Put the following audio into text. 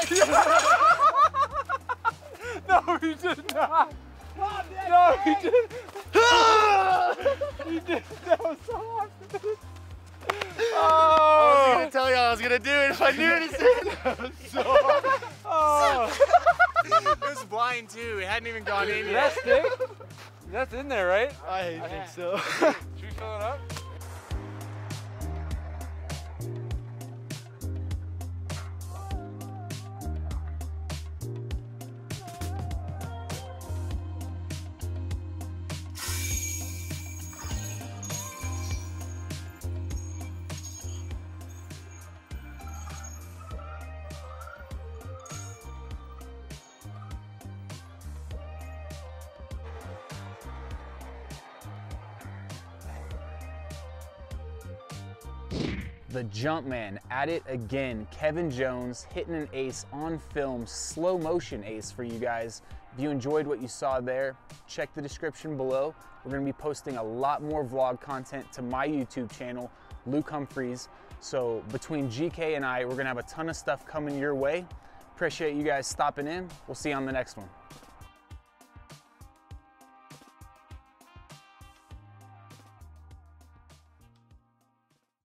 No, he did not. No, he didn't. He did. That was so awesome. Oh. I was gonna tell you I was gonna do it if I knew it. That was so awesome. Oh. It was blind too. It hadn't even gone in Did yet. that stick? That's in there, right? I think so. Should we fill it up? The Jumpman at it again. Kevin Jones hitting an ace on film, slow motion ace for you guys. If you enjoyed what you saw there, check the description below. We're gonna be posting a lot more vlog content to my YouTube channel, Luke Humphries. So between GK and I, we're gonna have a ton of stuff coming your way. Appreciate you guys stopping in. We'll see you on the next one.